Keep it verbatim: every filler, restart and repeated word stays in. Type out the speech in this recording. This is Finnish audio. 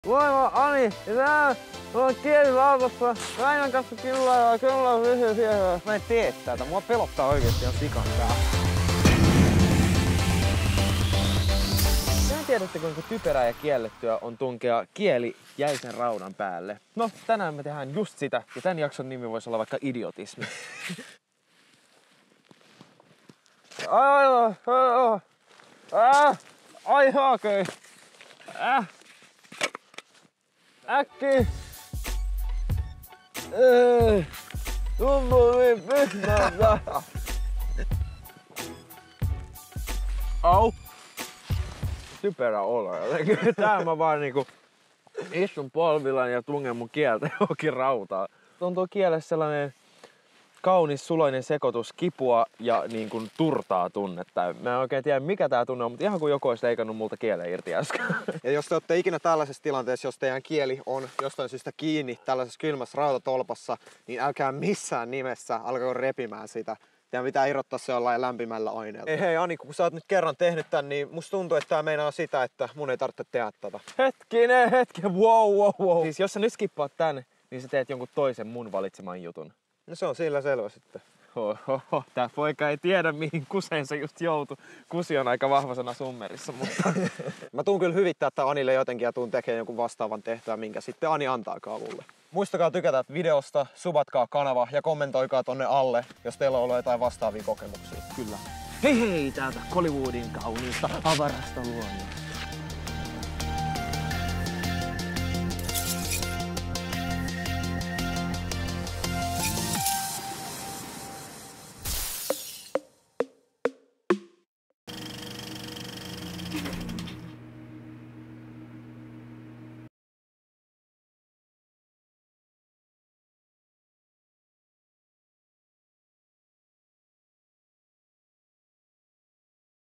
Moi, Ani. Ja tää on kieli lautassa. Rainan kanssa kyllä ja kyllä on lyhyä siellä. Mä en tee tätä. Mua pelottaa oikeesti ihan sikan tää. Tehän tiedätte, kuinka typerää ja kiellettyä on tunkea kieli jäisen raudan päälle. No, tänään me tehdään just sitä. Ja tän jakson nimi voisi olla vaikka idiotismi. Ai, ai, ai, ai, ai, haakei. Äh. Äkki! Ei! Tuntuu niin pihmalta! Au! Typerä olo jotenkin. Tää mä vaan niinku istun polvillaan ja tungen mun kieltä johonkin rautaan. Tuntuu kielessä sellainen kaunis suloinen sekoitus kipua ja niin kuin turtaa tunnetta. Mä en oikein tiedä mikä tää tunne on, mutta ihan kuin joku olisi leikannut multa kielen irti äsken. Ja jos te olette ikinä tällaisessa tilanteessa, jos teidän kieli on jostain syystä kiinni tällaisessa kylmässä rautatolpassa, niin älkää missään nimessä alkako repimään sitä. Teidän pitää irrottaa se jollain lämpimällä aineella. Ei hei Ani, kun sä oot nyt kerran tehnyt tän, niin musta tuntuu, että tää meinaa sitä, että mun ei tarvitse tehdä tätä. Hetkinen, hetken, wow, wow, wow. Siis jos sä nyt skippaat tän, niin sä teet jonkun toisen mun valitseman jutun. No se on sillä selvä sitten. Ohoho, tää poika ei tiedä mihin kuseen se just joutui. Kusi on aika vahvasana summerissa, mutta... Mä tuun kyllä hyvittää tää Anille jotenkin ja tuun tekemään jonkun vastaavan tehtävän, minkä sitten Ani antaakaan mulle. Muistakaa tykätä videosta, subatkaa kanava ja kommentoikaa tonne alle, jos teillä on ollut jotain vastaavia kokemuksia. Kyllä. Hei hei täältä Hollywoodin kauniista avarasta luonnosta.